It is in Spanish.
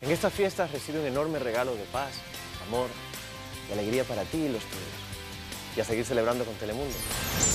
En estas fiestas reside un enorme regalo de paz, amor y alegría para ti y los tuyos. Y a seguir celebrando con Telemundo.